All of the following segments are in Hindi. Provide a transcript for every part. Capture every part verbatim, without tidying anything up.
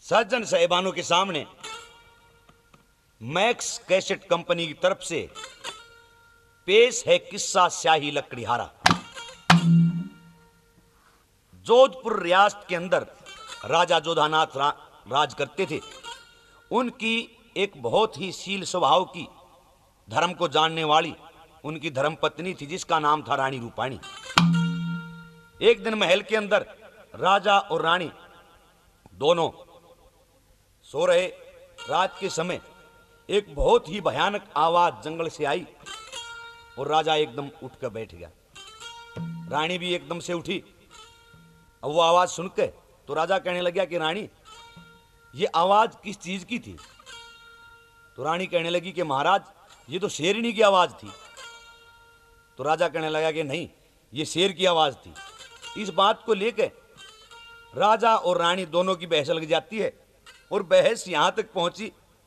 सज्जन साहिबानों के सामने मैक्स कैसेट कंपनी की तरफ से पेश है किस्सा स्याही लकड़ीहारा। जोधपुर रियासत के अंदर राजा जोधानाथ रा, राज करते थे। उनकी एक बहुत ही शील स्वभाव की, धर्म को जानने वाली उनकी धर्म पत्नी थी, जिसका नाम था रानी रूपाणी। एक दिन महल के अंदर राजा और रानी दोनों सो रहे। रात के समय एक बहुत ही भयानक आवाज जंगल से आई और राजा एकदम उठकर बैठ गया। रानी भी एकदम से उठी। अब वो आवाज सुनकर तो राजा कहने लगा कि रानी, ये आवाज किस चीज की थी? तो रानी कहने लगी कि महाराज, ये तो शेरनी की आवाज थी। तो राजा कहने लगा कि नहीं, ये शेर की आवाज थी। इस बात को लेकर राजा और रानी दोनों की बहस लग जाती है और बहस यहां तक पहुंची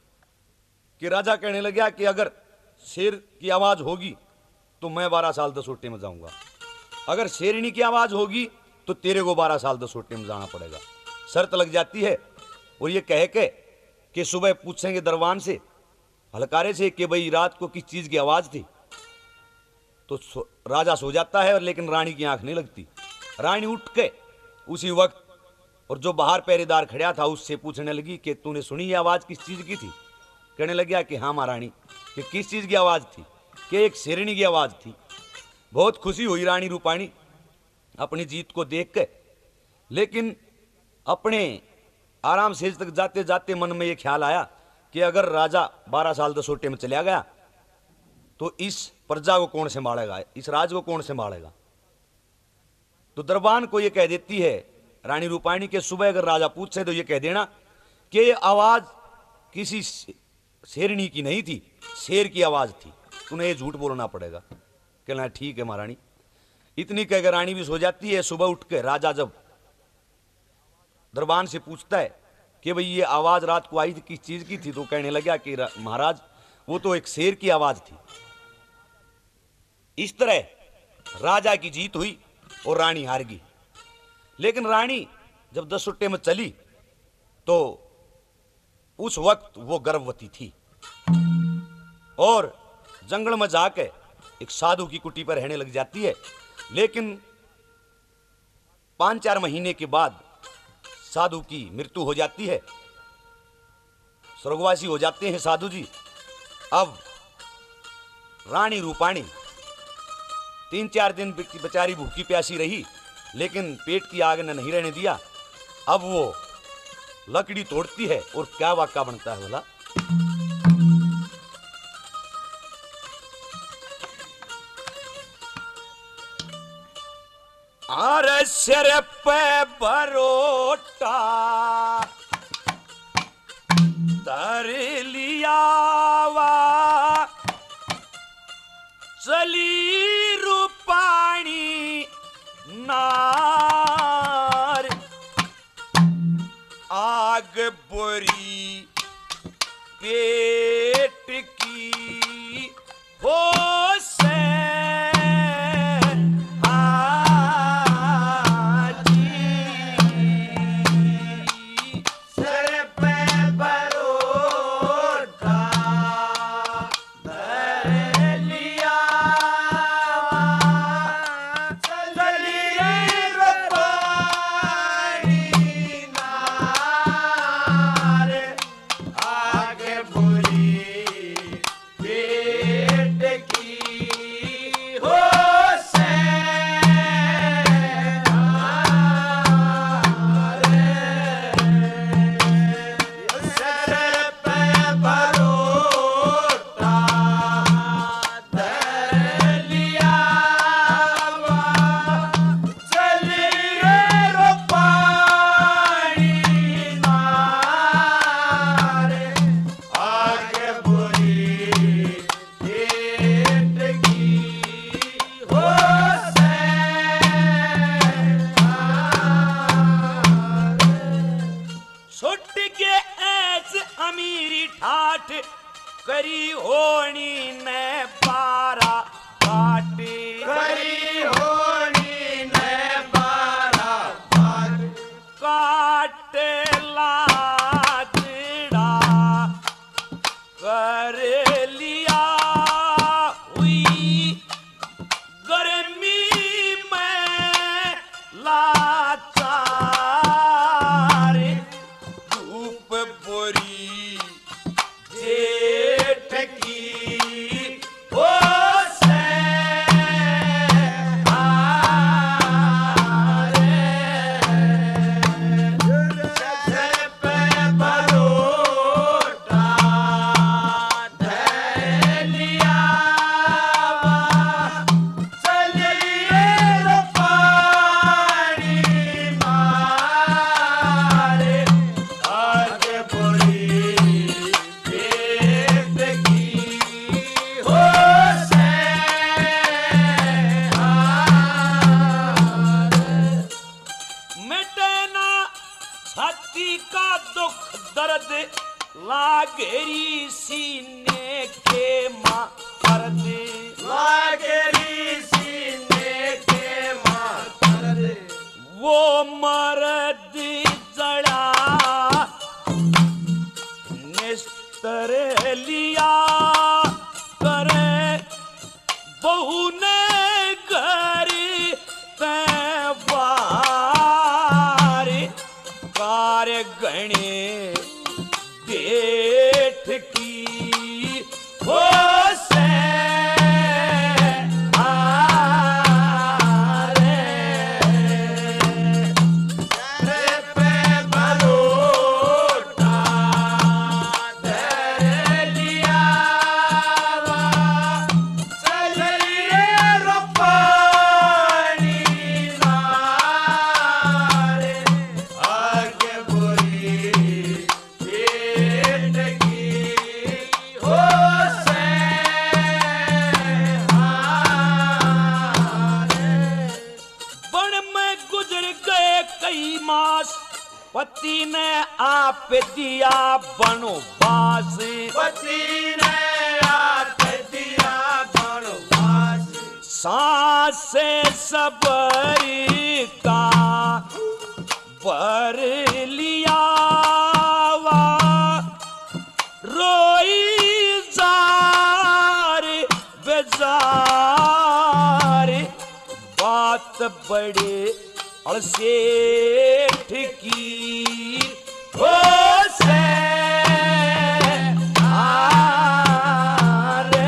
कि राजा कहने लगा कि अगर शेर की आवाज होगी तो मैं बारह साल दसोटे में जाऊंगा, अगर शेरनी की आवाज होगी तो तेरे को बारह साल दसोटे में जाना पड़ेगा। शर्त लग जाती है। और ये कह के कि सुबह पूछेंगे दरबान से, हलकारे से, कि भाई रात को किस चीज की आवाज थी। तो सो, राजा सो जाता है, लेकिन रानी की आंख नहीं लगती। रानी उठ के उसी वक्त और जो बाहर पहरेदार खड़ा था उससे पूछने लगी कि तूने सुनी ये आवाज किस चीज की थी? कहने लगा कि हाँ महारानी। कि किस चीज की आवाज थी? कि एक शेरनी की आवाज थी। बहुत खुशी हुई रानी रूपाणी अपनी जीत को देख के, लेकिन अपने आराम से तक जाते जाते मन में ये ख्याल आया कि अगर राजा बारह साल दसोटे में चला गया तो इस प्रजा को कौन संभालेगा, इस राज को कौन संभालेगा। तो दरबान को ये कह देती है रानी रूपाणी के, सुबह अगर राजा पूछे तो ये कह देना कि ये आवाज किसी शेरनी की नहीं थी, शेर की आवाज थी। तूने ये झूठ बोलना पड़ेगा। कहना ठीक है महारानी। इतनी कहकर रानी भी सो जाती है। सुबह उठ के राजा जब दरबान से पूछता है कि भाई ये आवाज रात को आई थी किस चीज की थी, तो कहने लगा कि महाराज वो तो एक शेर की आवाज थी। इस तरह राजा की जीत हुई और रानी हार गई। लेकिन रानी जब दसोटे में चली तो उस वक्त वो गर्भवती थी और जंगल में जाके एक साधु की कुटी पर रहने लग जाती है। लेकिन पांच चार महीने के बाद साधु की मृत्यु हो जाती है, स्वर्गवासी हो जाते हैं साधु जी। अब रानी रूपाणी तीन चार दिन बेचारी भूखी प्यासी रही, लेकिन पेट की आग ने नहीं रहने दिया। अब वो लकड़ी तोड़ती है और क्या वाक्या बनता है बोला, अरे सिर पे बरोटा तर लिया वा, चली रूपाणी नार, आग बुरी पेट की हो से करी होनी ने बारा बाटे, करी होनी ने बारा बाटे, काटे ला दुख दर्द लागेरी सीने के मर्द लागेरी सीने के मर्द वो मर्द जड़ा निस्तर लिया करे बहू ने घर तैवार कार्य गणे देठ की हो से पति ने आप दिया बनवास पति ने आप दिया बनवास सांस सबरी का पर लिया वा रोई जार बेजार बात बड़े सेठ की हो से आरे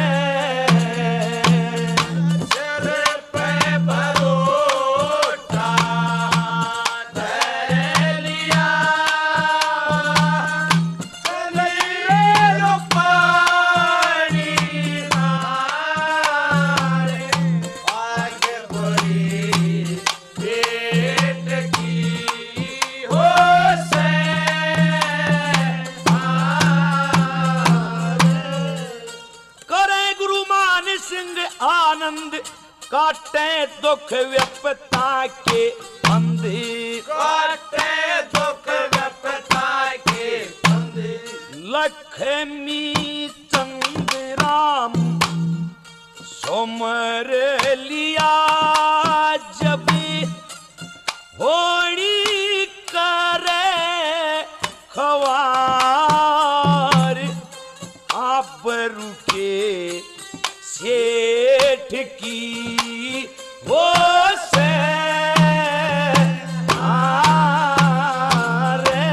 सिर पे बरोटा धर लिया चलिए रो पानी नारे आगे बढ़ी आनंद काटे दुख व्यपता के फंदे काटे दुख व्यपता के फंदे लक्ष्मी चंद राम सोमर लिया जब होड़ी करे खवार आप रुके सेठ की वो से आरे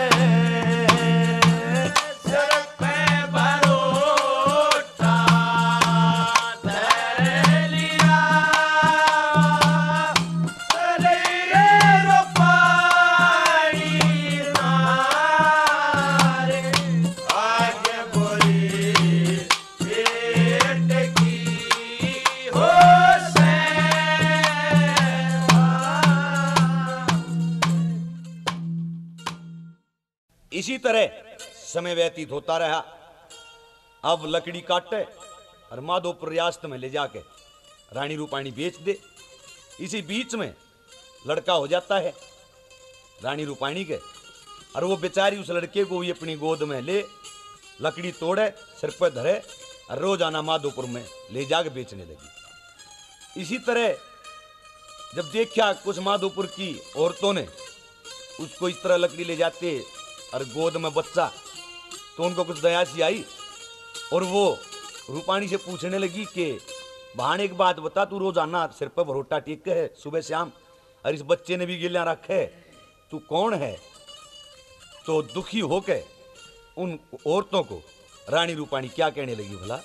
सिर पे बरोटा धर लिया चलिए रो पानी नारे आगे बढ़ी इसी तरह समय व्यतीत होता रहा। अब लकड़ी काटे और माधोपुर रियासत में ले जाके रानी रूपाणी बेच दे। इसी बीच में लड़का हो जाता है रानी रूपाणी के, और वो बेचारी उस लड़के को भी अपनी गोद में ले लकड़ी तोड़े सिर पर धरे और रोजाना माधोपुर में ले जाके बेचने लगी। इसी तरह जब देखा कुछ माधोपुर की औरतों ने उसको इस तरह लकड़ी ले जाते और गोद में बच्चा, तो उनको कुछ दया सी आई और वो रूपाणी से पूछने लगी कि बहाने एक बात बता, तू रोजाना सिर पर भरोटा टेक के है सुबह शाम और इस बच्चे ने भी गिलियां रखे, तू कौन है? तो दुखी होके उन औरतों को रानी रूपाणी क्या कहने लगी भला?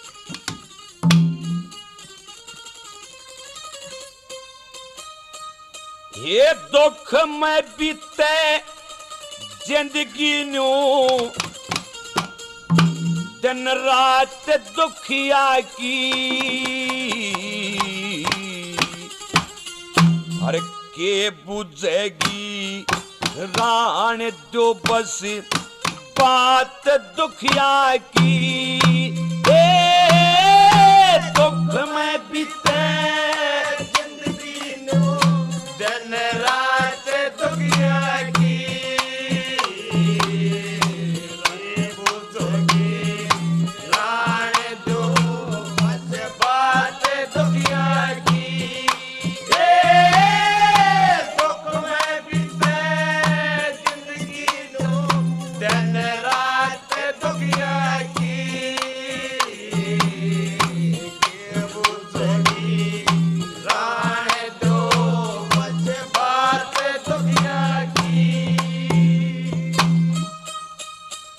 ये दुख में बीते जिंदगी न्यू दिन रात दुखिया की, हर के बुझेगी रान दो बस बात दुखिया की। ए दुख में बीते जिंदगी नो दिन रात दुखिया की,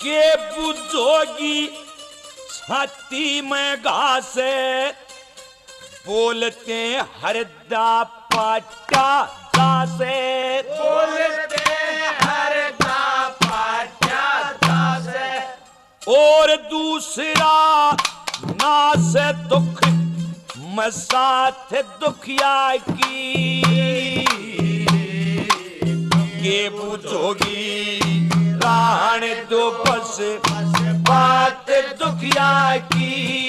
के बुझोगी छाती में घास, बोलते हरदा पाटा दासे, बोलते हरदा पाटा दासे, और दूसरा नास दुख मैं साथ दुखिया की, ये बुझोगी राण दो बस बात दुखिया की।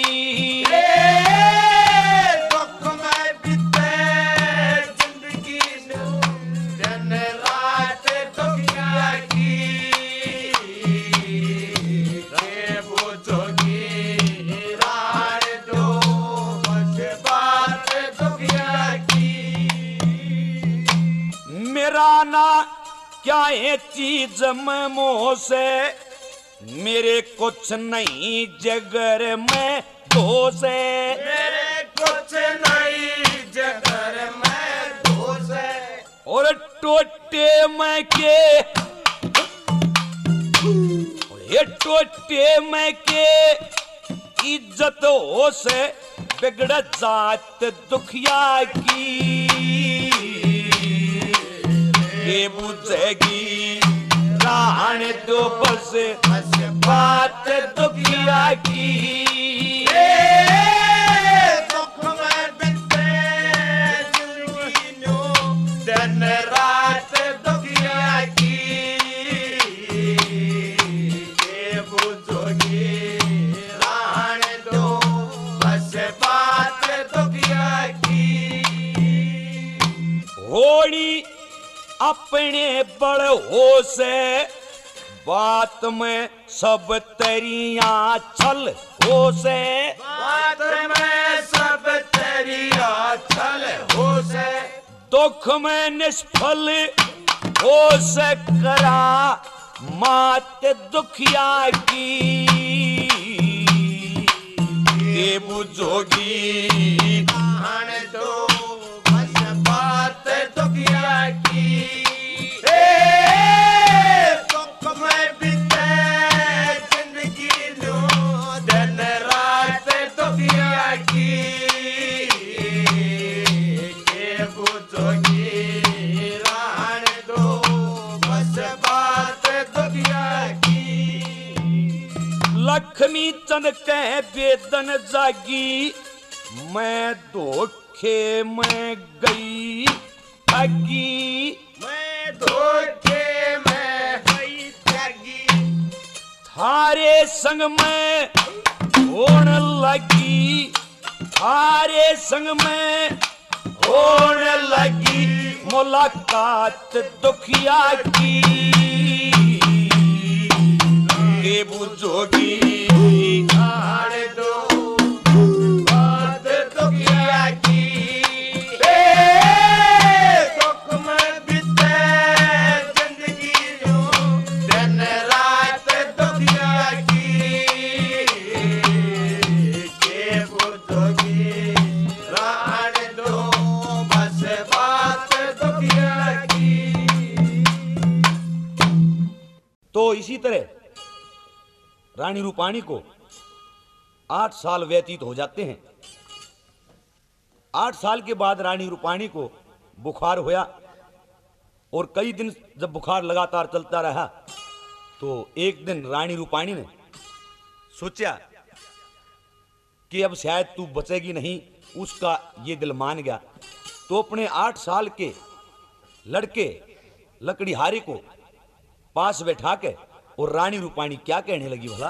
दुख में बीते जिंदगी दिन रात दुखिया की, ये बुझोगी राण दो बस बात दुखिया की। मेरा ना क्या है चीज में मोह से, मेरे कुछ नहीं जगर में दोष है, मेरे कुछ नहीं जगर में दोष है, और टोटे में के ये टोटे में के इज्जत हो से बिगड़ जात दुखिया की, ये बुझेगी राण दो बस बात दुखिया की। दुख में बीते जिंदगी दिन रात दुखिया की, ये बुझोगी राण दो बस बात दुखिया की। होड़ी अपने बड़ हो से बात में सब तरिया छल हो से, बात में सब तेरिया छल हो से, दुख में निष्फल हो से करा मात दुखिया की, ये बुझोगी राण दो बस बात दुखिया की। दुख में बीते जिंदगी दिन रात दुखिया की, ये बुझोगी राण दो बस बात दुखिया की। लक्ष्मी चंद कह वेदन जागी, मैं धोखे में गई ठगी, मैं धोखे में गई ठगी, थारे संग में होने लगी, थारे संग में होने लगी मुलाकात दुखिया की, ये बुझोगी राण दो बात दुखिया की। दुख में बीते जिंदगी दिन रात दुखिया की, ये बुझोगी राण दो बस बात दुखिया की। तो इसी तरह रानी रूपाणी को आठ साल व्यतीत हो जाते हैं। आठ साल के बाद रानी रूपाणी को बुखार होया, और कई दिन जब बुखार लगातार चलता रहा तो एक दिन रानी रूपाणी ने सोचा कि अब शायद तू बचेगी नहीं, उसका ये दिल मान गया। तो अपने आठ साल के लड़के लकड़ीहारे को पास बैठा के और रानी रूपाणी क्या कहने लगी भला,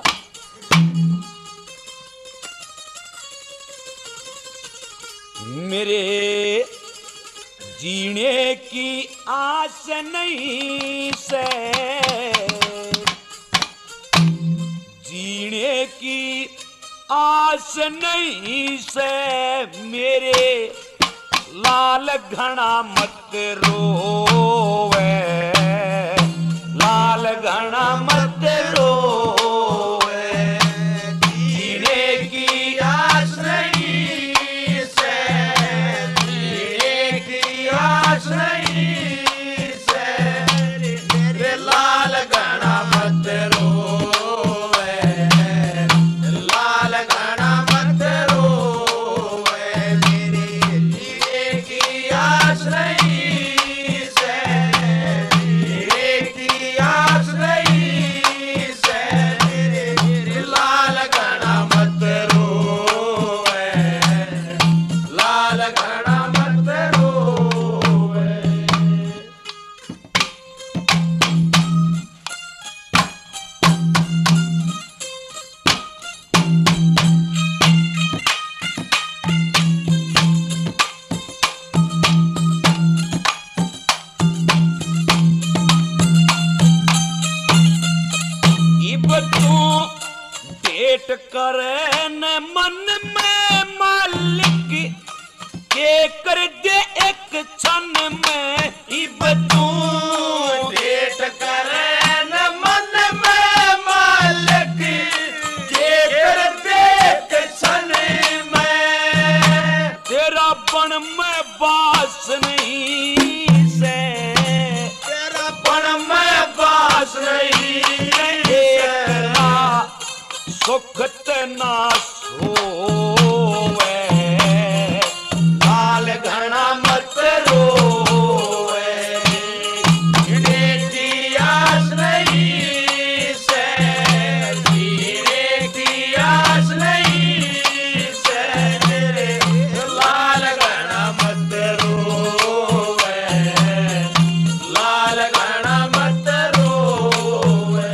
मेरे जीने की आस नहीं से, जीने की आस नहीं से, मेरे लाल घना मत रोवे, लाल घना मत रोवे, जीने की आस नहीं से, जीने की आस नहीं से, मेरे लाल घना मत रोवे, तू डेट करे न मन में मालिक के कर दे एक क्षण में इब तू डेट करे न मन में मालिक के कर दे एक क्षण में तेरा बन में बास नहीं से तेरा बन में बास नहीं सुख ना सोवे लाल घना मत रोवे की आस नहीं से जीने की आस नहीं से लाल घना मत रोवे लाल घना मत रोवे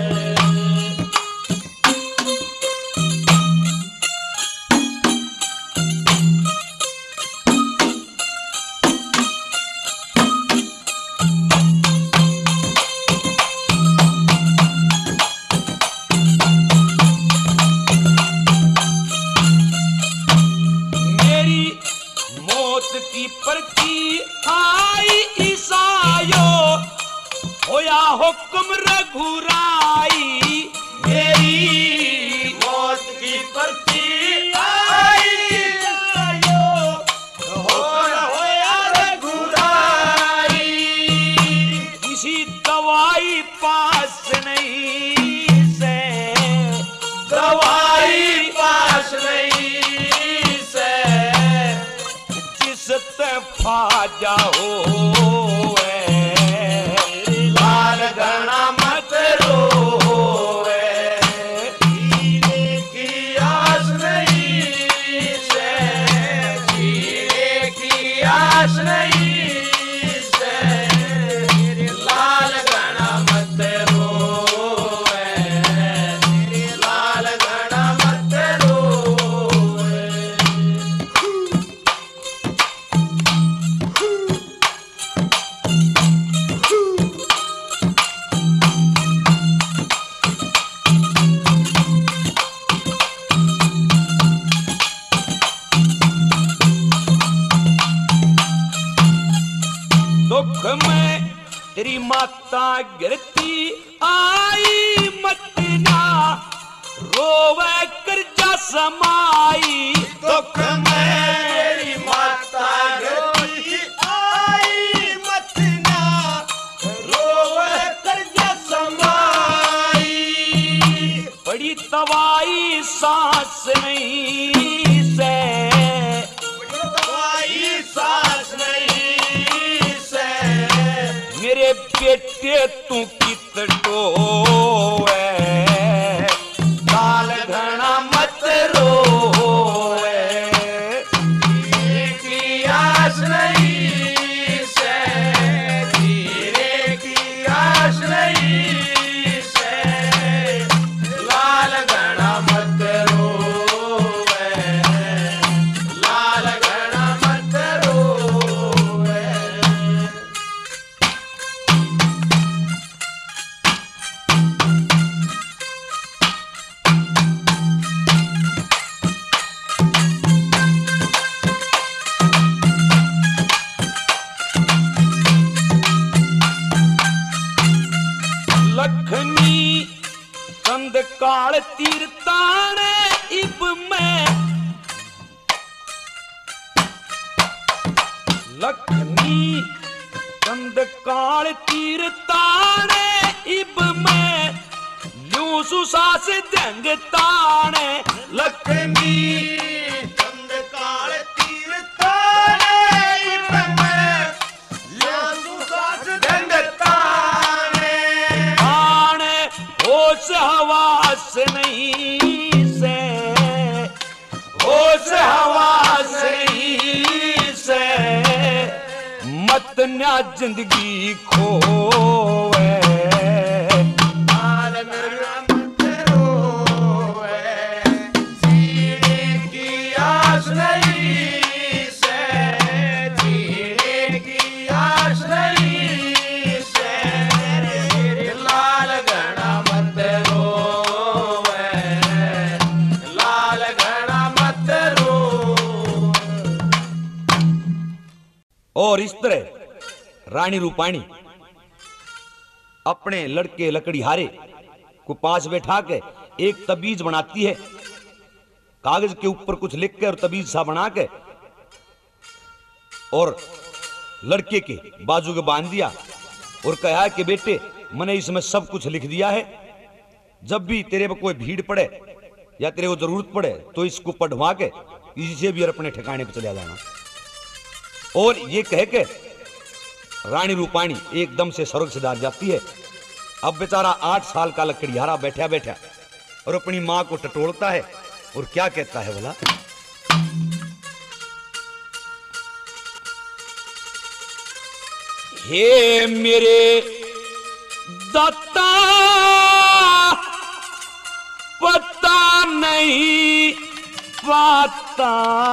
की पर्ची आई ईसायो होया हुक्म रघुराई मेरी मौत की पर्ची आई ईसायो होया होया रघुराई किसी दवाई पास नहीं से दवाई पास नहीं फा जाओ लाल घना मत रोवे जीने की आस नहीं से जीने की आस नहीं से लाल घना मत रोवे लाल घना मत रोवे दुख में तेरी माता गिरती आई मतना रोवे करजा समाई दुख में तेरी माता गिरती आई मतना रोवे करजा समाई बड़ी तवाई सांस नहीं से दवाई सांस नहीं मेरे बेटे तू कित डोवे लाल घना मत रोवे की आस नहीं से जीने की आस नहीं से लाल घना मत रोवे लाल घना मत रोवे लखनी कंद काल तीरताने इब में लखनी कंद काल तीरताने इब में लू सुसास दंग ताने लक्ष्मी चंद काल तीर ताने में लासु सास दंड ताने आने होश हवास नहीं से होश हवास नहीं से मत न्या जिंदगी खोवे लाल मेरा मत रोवे जीने की आस नहीं से जीने की आस नहीं से लाल घना मत रोवे और इस तरह रानी रूपाणी अपने लड़के लकड़ीहारे को पास बैठा के एक तबीज बनाती है, कागज के ऊपर कुछ लिख के और तबीज सा बना के और लड़के के बाजू के बांध दिया और कहा कि बेटे मैंने इसमें सब कुछ लिख दिया है, जब भी तेरे पे कोई भीड़ पड़े या तेरे को जरूरत पड़े तो इसको पढ़वा के इसे भी अपने ठिकाने पे चला जाना। और ये कह के रानी रूपाणी एकदम से स्वर्ग से दार जाती है। अब बेचारा आठ साल का लकड़ीहारा बैठा बैठा और अपनी मां को टटोलता है और क्या कहता है बोला, हे मेरे दाता पता नहीं पाता,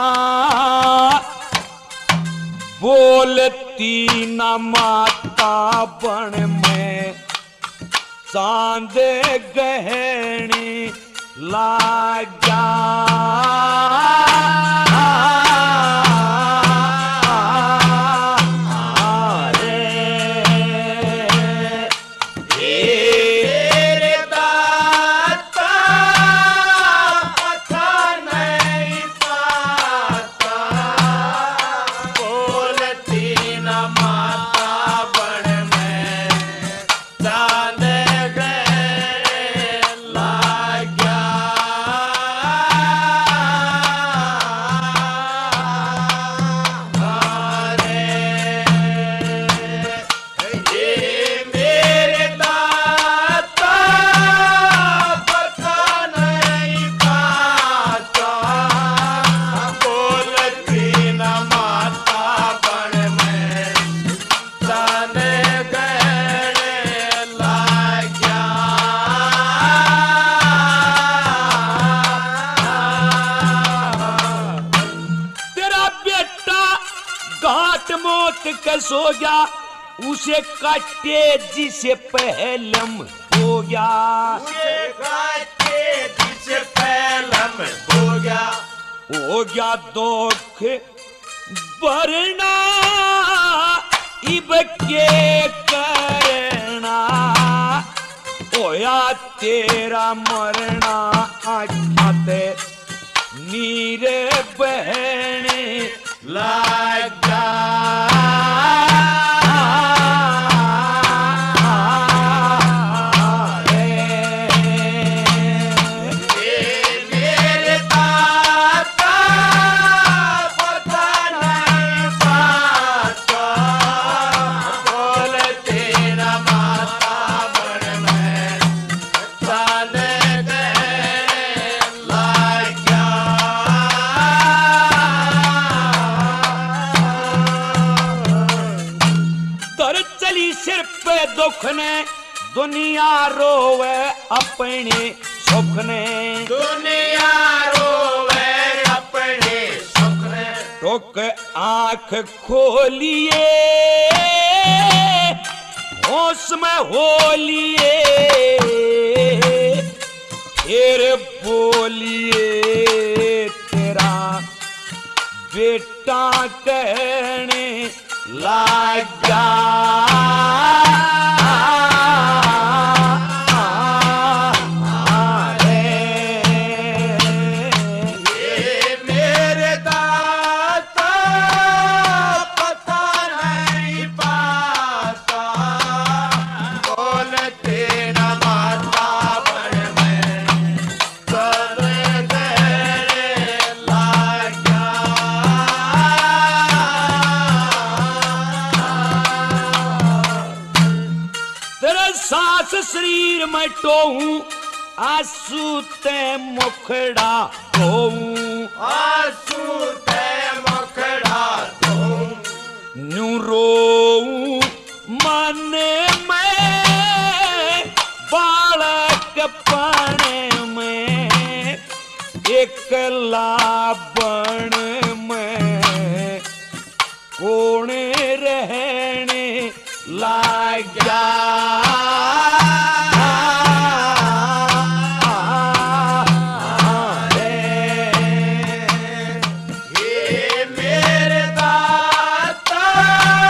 बोलती न माता बन में चांद गहनी लागा। सो गया उसे काटे जिसे पहलम हो गया, उसे काटे जिसे पहलम हो गया, हो गया दुख भरना इब के करना, होया तेरा मरना आख्याते नीरे बहने लगा। दुख ने दुनिया रोवे अपने सुख ने, दुनिया रोवे अपने सुख ने, टोक आंख खोलिए होश में होलिए, फिर बोलिए तेरा बेटा कहने लगा। शरीर में टोहूं आंसू ते मुखड़ा धोऊं, आंसू ते मुखड़ा धोऊं, न्यू रोऊं मन में बालक पाने में, एकला बन में कौन रहने लगा। मेरे दाता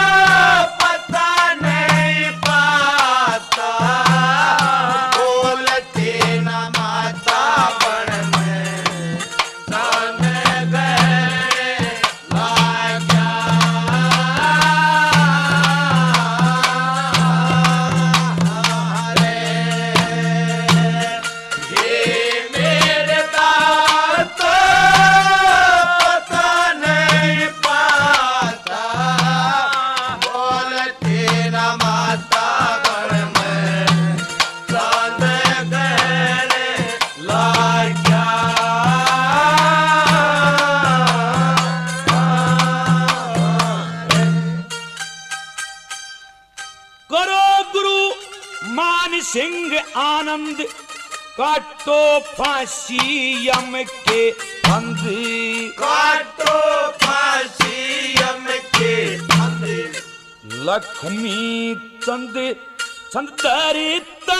फंद काटो फांसी यम के फंद काटो फांसी यम के फंद लक्ष्मी चंद चंद दरिता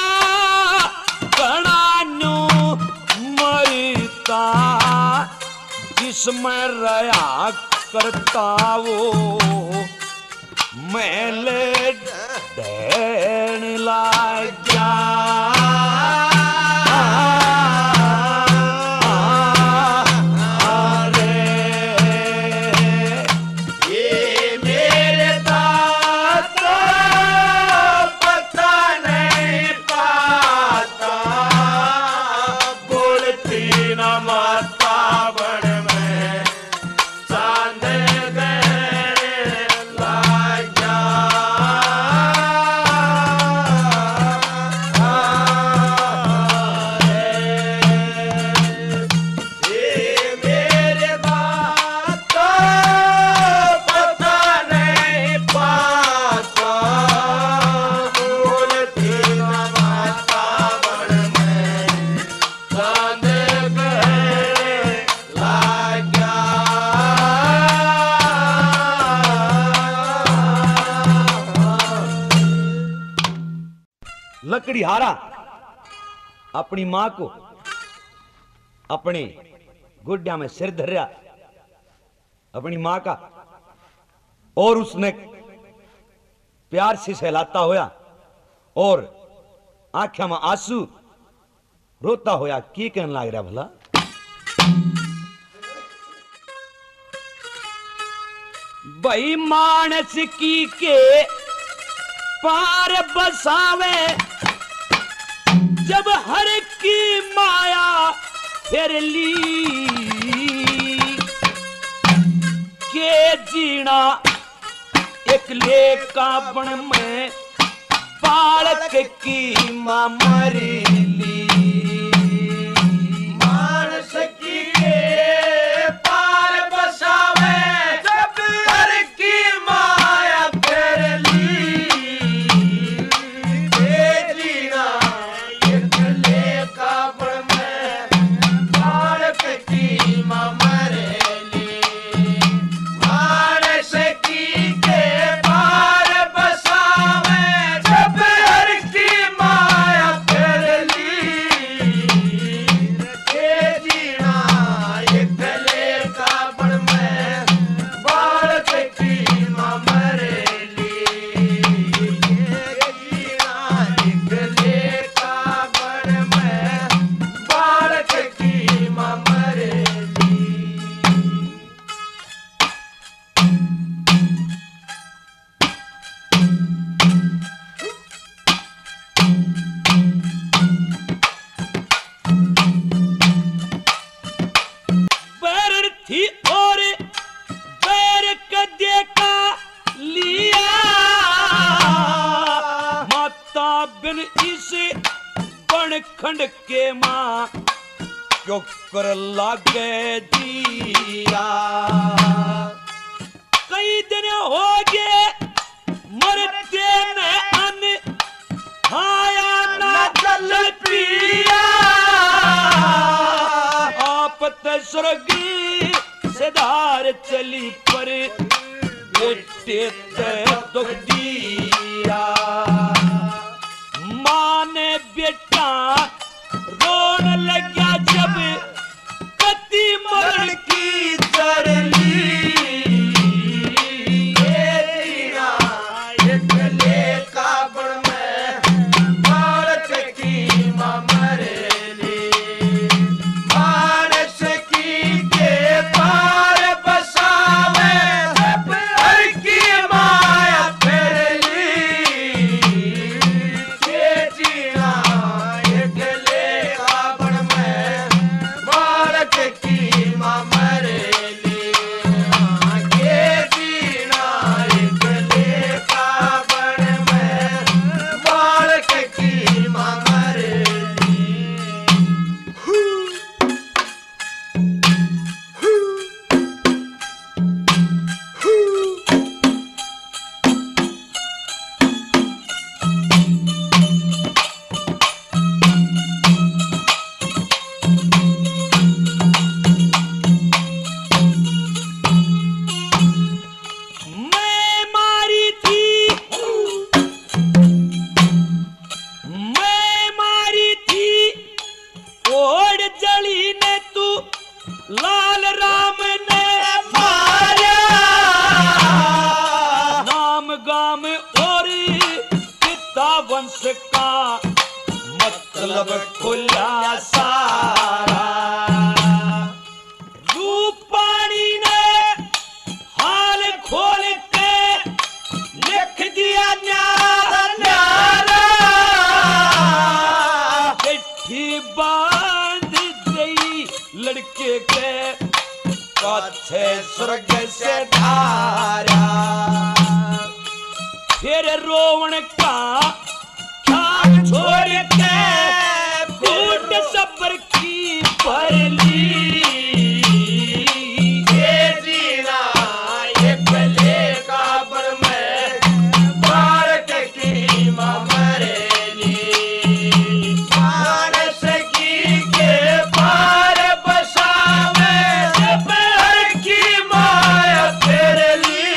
गणान्यो मरता जिसमें रया करता वो मैल ढेण लाग्या लकड़ीहारा अपनी मां को अपने गुड्या में सिर धरिया अपनी मां का और उसने प्यार से सहलाता होया और आंखों में आंसू रोता होया की कहने लग रहा भला भाई मानस की के पार बसावे जब हर की माया फिर ली के जीना एक लेका बन में बालक की मां मरी ली मानस की के पार बसावे जब हर की माया फिर ली के जीना एक लेका बन में बालक की मां मरेली मानस की के पार बसावे जब हर की माया फिर ली के जीना एक लेका बन में बालक की मां मरेली के जीना एक लेका बन में बालक की मां मरेली बैर थी और बैर कदे का लिया माता बिन इस बन खंड के मां क्यों कर लागे दिया कई दिन हो गए मरते में अन खाया ना जल पिया आपत स्वर्गी से धार चली पर बेटे ते दुख दिया मां ने बेटा रोन लगा जब पति मरण की चरली के जीना एक लेका बन में बालक की मां मरेली मानस की के पार बसावे जब हर की माया फिर लाल राम ने मारा नाम गाम और पिता वंश का मतलब खुला सारा। रूपाणी ने हाल खोल के लिख दिया न्यारा न्यारा चिट्ठी बांध गई लड़के के पाछे स्वर्ग से धारा। फिर रोवण का ख्याल छोड़ के घूट सबर की भर ली। ये जीना ये पले काबर में भारत की ममरेली। मानस की के पार बसावे शहर की माया फेरली।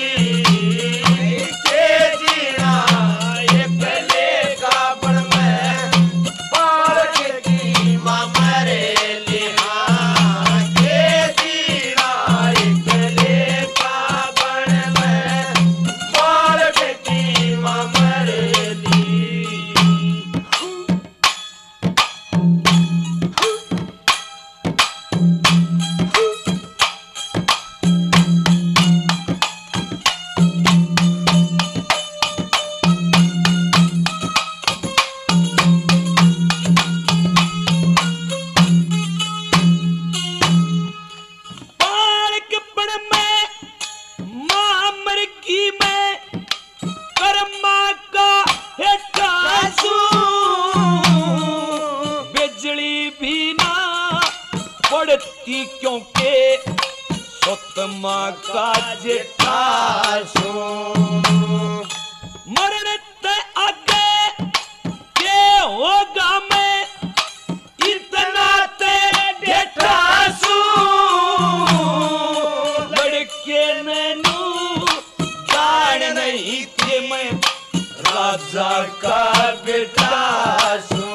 ये जीना ये पले काबर में भारत की ममरेली। हाँ, ये जीना ये पले काबर में भारत की ममरेली। बालकपन में मां मर की में कर्मा का है टासू। बिजली भी ना पड़ती क्योंकि सुतमा का जेठासू। मरण ते आगे के होगा मैं इतना ते डेठासू। लड़के नैनू जान नहीं थे मैं राजा का बेटासू।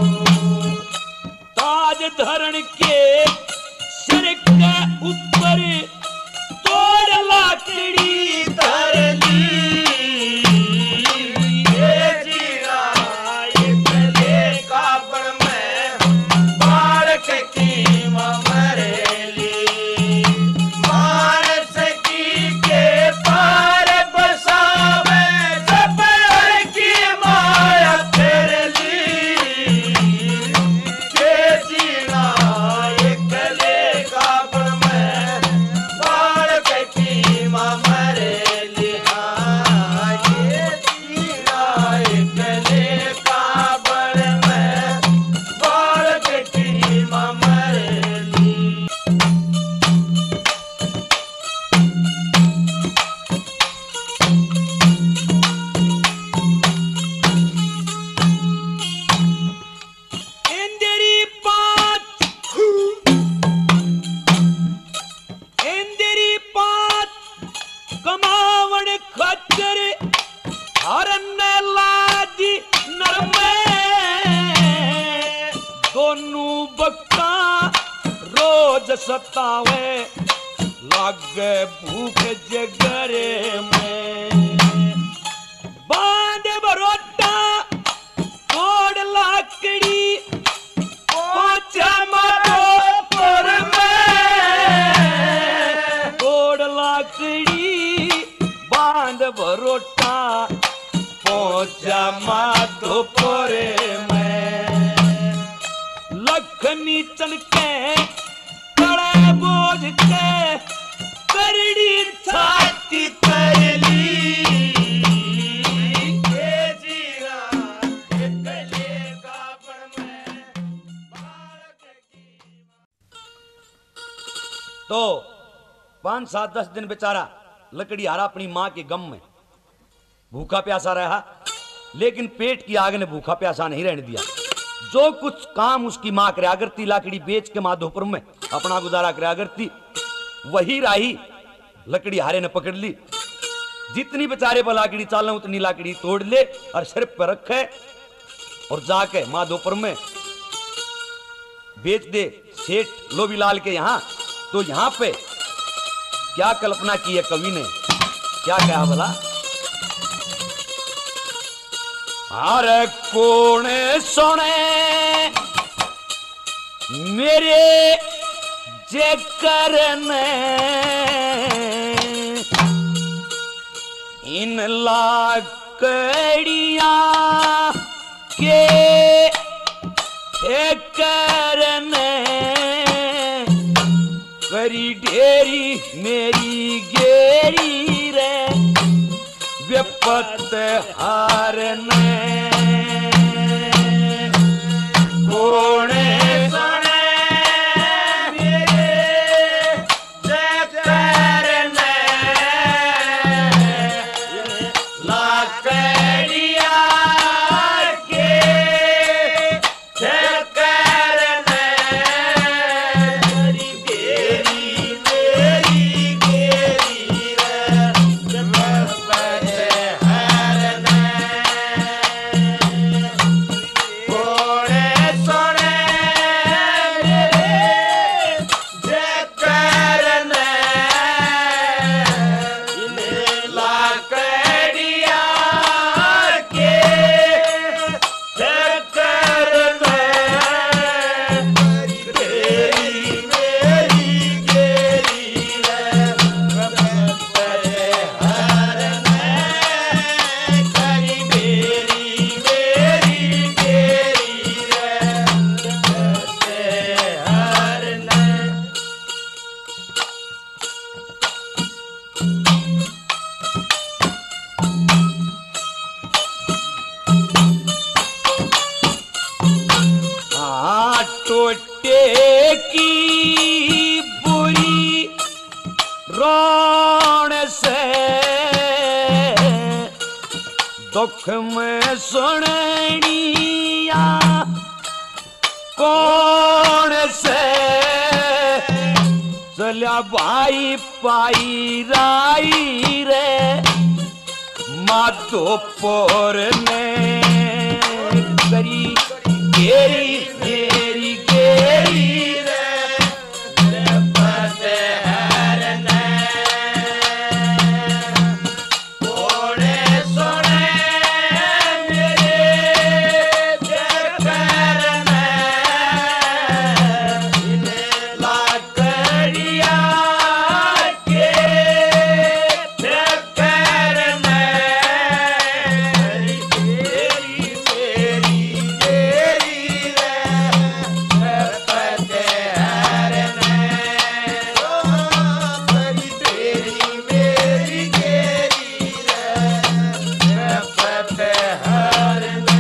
ताज धरण के सिर के ऊपर तोड़ लाकड़ी धर ली। ये जीना ये पले काबर में भारत की ममरेली। मानस की के पार बसावे शहर की माया फेरली। ये जीना ये पले काबर में भारत की ममरेली। हाँ, ये जीना ये पले काबर में भारत की ममरेली। इंदिरी पात इंदिरी पात कमावण खच्चर हरन लादी नरमे। दोनों बक्का रोज सतावे लागे भूख जगरे में। बांध बरोटा तोड़ लाकड़ी पहुंचा माधोपुर में। तोड़ लाकड़ी बांध बरोटा पहुंचा माधोपुर में। लखनी चल के कड़े बोझ के करड़ी छाती कर ली। ये जीना ये पले काबर में भारत की। तो पांच सात दस दिन बेचारा लकड़ी हारा अपनी मां के गम में भूखा प्यासा रहा। लेकिन पेट की आग ने भूखा प्यासा नहीं रहने दिया। जो कुछ काम उसकी मां कराया करती, लाकड़ी बेच के माधोपुर में अपना गुजारा कराया करती, वही राही लकड़ी हारे ने पकड़ ली। जितनी बेचारे पर लाकड़ी चाल उतनी लाकड़ी तोड़ ले और सिर पर रखे और जाके माधोपुर में बेच दे सेठ लोबीलाल के यहाँ। तो यहाँ पे क्या कल्पना की है कवि ने, क्या कहा भला? अरे कौन सुने मेरे जेकर ने इन लाकड़िया के करने करी ढेरी मेरी गेरी रे विपत हारने कौन सुने मेरे जेकर ने लाकड़िया के जेकर ने गेरी मेरी गेरी रे विपत हारने कौन सुने मेरे जेकर ने इन्हें लाकड़िया के जेकर ने गेरी मेरी गेरी रे विपत हारने करी मेरी मेरी गेरी रे विपत हारने हाँ टोटे की बुरी रोण से दुख में सुननिया कौन से चलिया भाई पाई राई रे माधोपुर ने करी गेरी मेरी गेरी रे विपत हारने कौन सुने मेरे जेकर ने इन्हें लाकड़िया के जेकर ने गेरी मेरी गेरी रे विपत हारने गेरी मेरी गेरी रे विपत हारने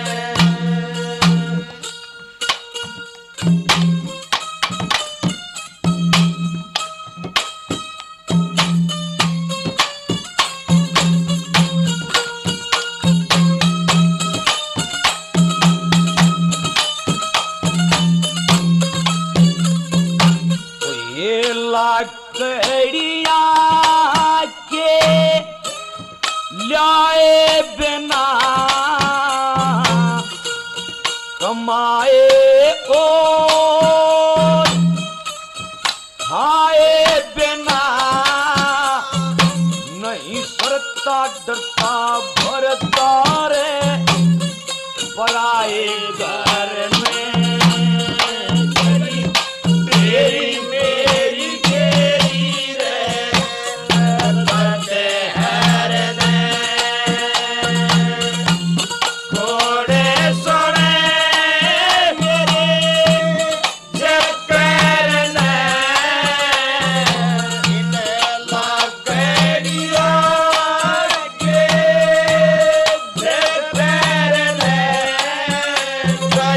तो ये लाकड़िया के लाए बिना कमाए ओ खाए बिना नहीं सरता डरता भरता रे पराए घर में तेरी मेरी गेरी रे विपत हारने कौन सुने मेरे जेकर ने इन्हें लाकड़िया के जेकर ने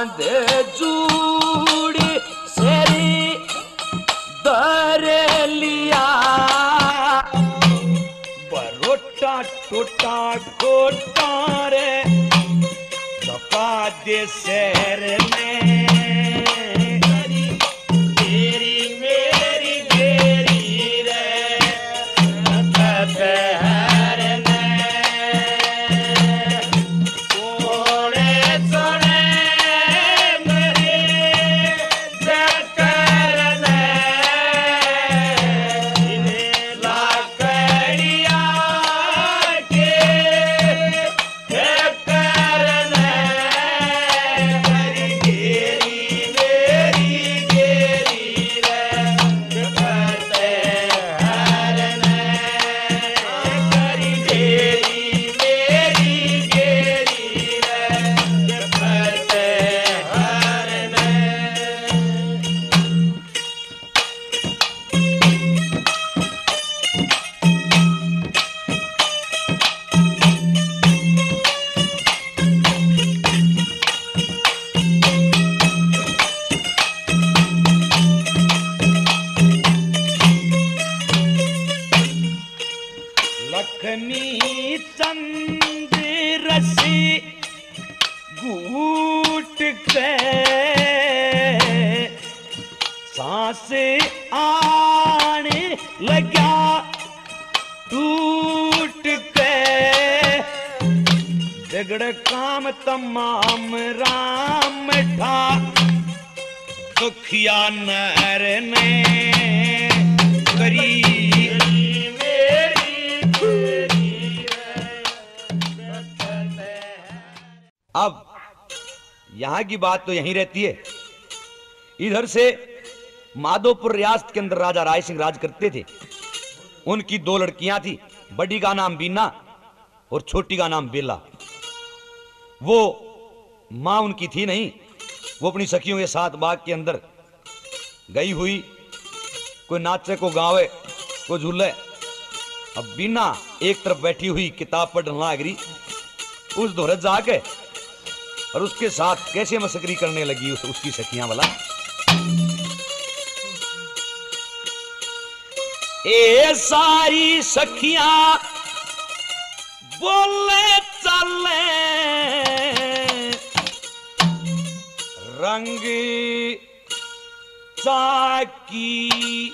बांध जूड़ी सेरी दर लिया बरोटा टोटा कोटा रे दफा दे शहर में तेरी मेरी तेरी रे दोपहर में कोड़े सोने मेरे चक्कर में इन्हें लाकड़िया के चक्कर में तेरी मेरी तेरी रे दोपहर में करी तेरी मेरी तेरी रे दोपहर में लखनी चंद रसी घूट के सांस आने लगा टूट के बिगड़ काम तमाम राम ठा दुखिया नर ने करी अब यहां की बात तो यहीं रहती है। इधर से माधोपुर रियासत के अंदर राजा राय सिंह राज करते थे। उनकी दो लड़कियां थी, बड़ी का नाम बीना और छोटी का नाम बेला। वो मां उनकी थी नहीं, वो अपनी सखियों के साथ बाग के अंदर गई हुई, कोई नाचे को गावे को झूले। अब बीना एक तरफ बैठी हुई किताब पढ़ने लगी, उस दौरे जाके और उसके साथ कैसे मस्करी करने लगी उस, उसकी सखियां वाला। ए सारी सखियां बोले चले रंग चाकी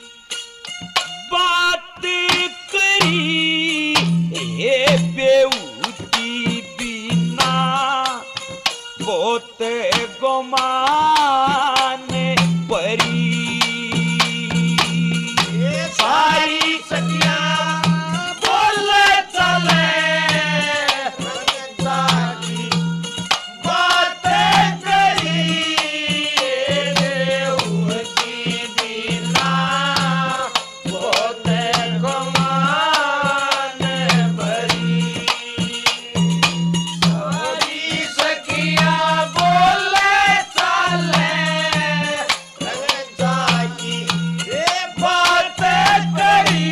बात करी ए बेऊती बिना बहुत गुमाने परी। सारी सखियां बोले चले सारी बातें करी देवती बिना बहुत गुमान भरी। सारी सखियां बोले चले जाकी बातें करी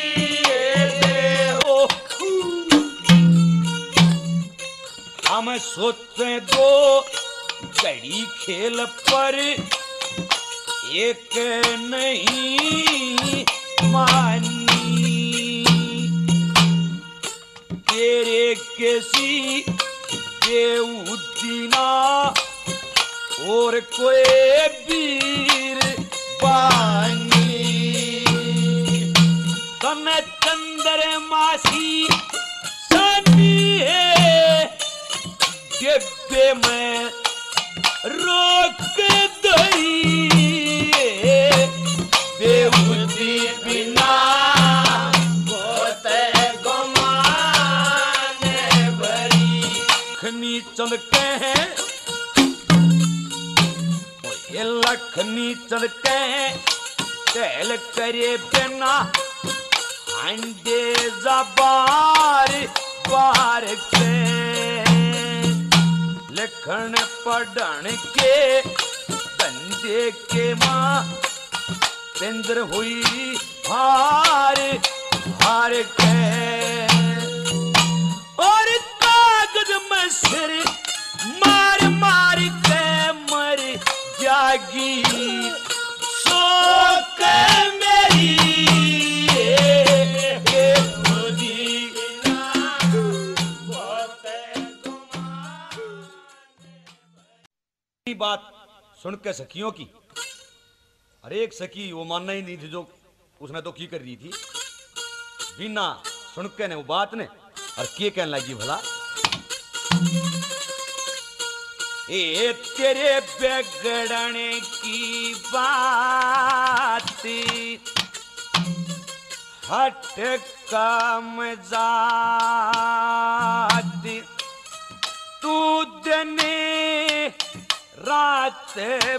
हम सोचे दो घड़ी खेल पर एक नहीं मानी, तेरे किसी बेउदीना और कोई वीर बानी। तन चंद्रमासी सनी है डिब्बे में रोक दई बेउदी बिना बहुत गुमान भरी। खनी चलके हैं ये लखनी चलके हैं टहल करे बिना अंडे जबार बार के लिखण पढ़न के धंधे के माँ पिंदर हुई हार हार के और कागज में सिर मार मार के लागी शोक मेरी बात सुन के सखियों की, हर एक सखी वो मानना ही नहीं थी जो उसने तो की कर रही थी। बिना सुन के ने वो बात ने और के कहने लगी भला, ए तेरे बिगड़ने की बात हट काम जात, तू दिन रात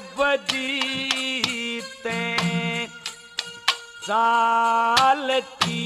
बजीते चालती,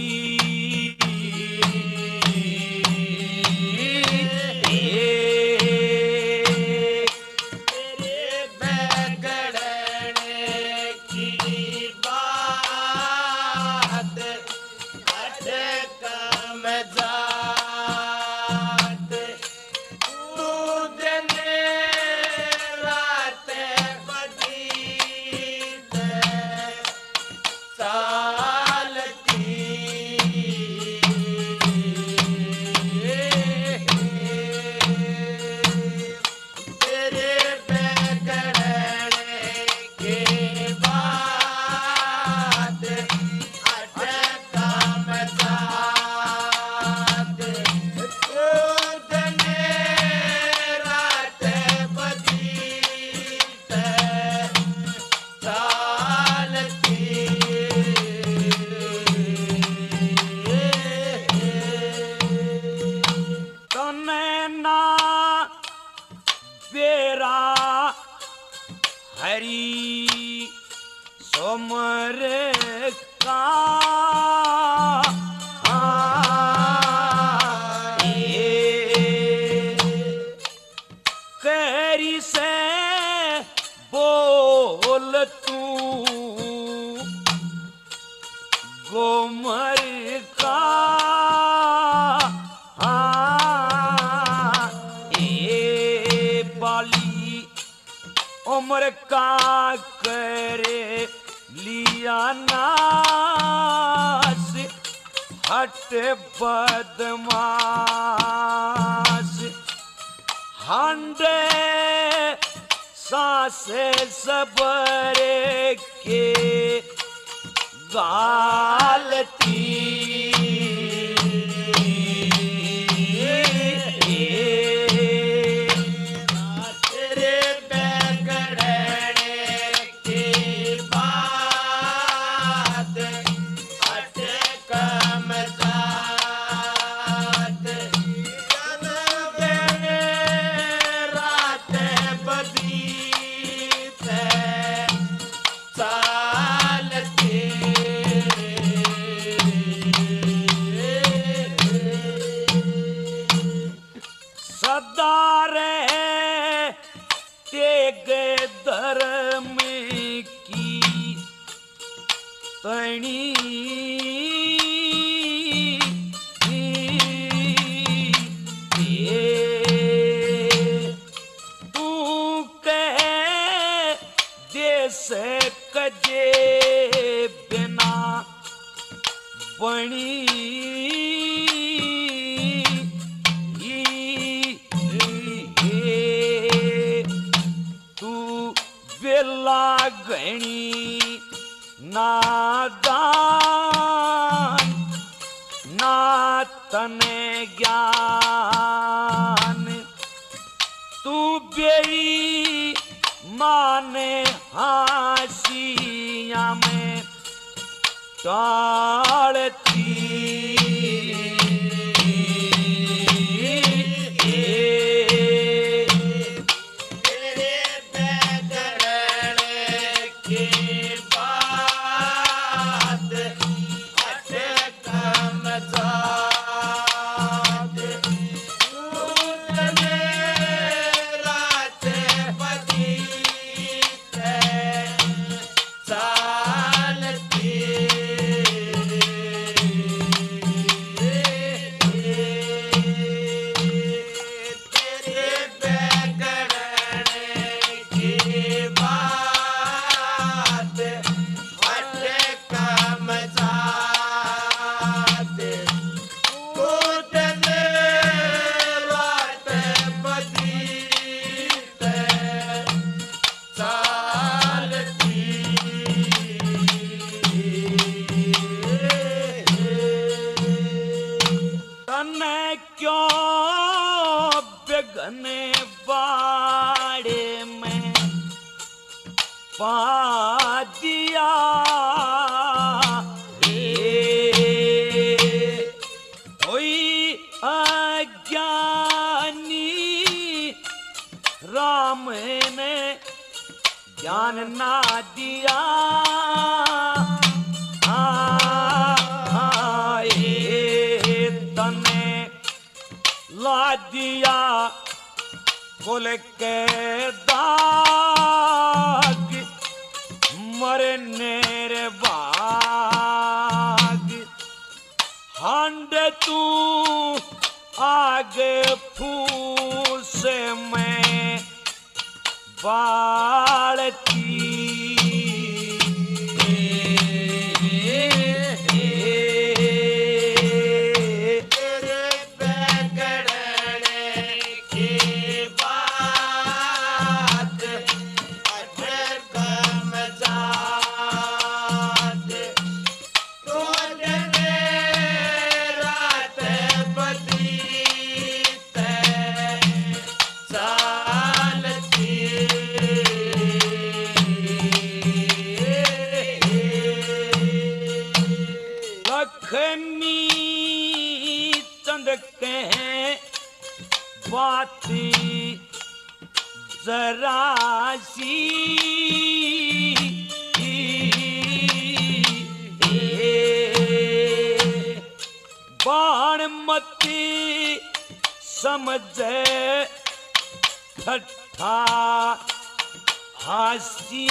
हरी सोमर का ये कैरी से बोल तू गोमर का ये बाली उम्र का करे लिया नास हट बदमाश हांडे सांसे सबरे के गालती तणी तू कह देश कजे बिना बणी तू बेला गणी नादान ना तने ज्ञान तू बेई माने हासिया में टालती बाड़े में पा दिया कोई अज्ञानी राम ने ज्ञान ना दिया तने ला दिया कुल के दाग मरने रे बाग हांड तू आगे फूस में बालती बाती जरा सी बाणमती समझे ठट्ठा हासी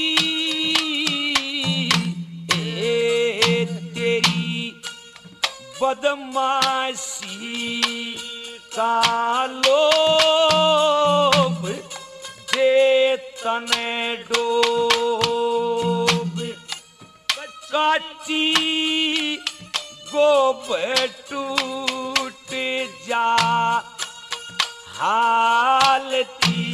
तेरी बदमाशी का लोभ दे तने डोब काची गोब टूट जा हालती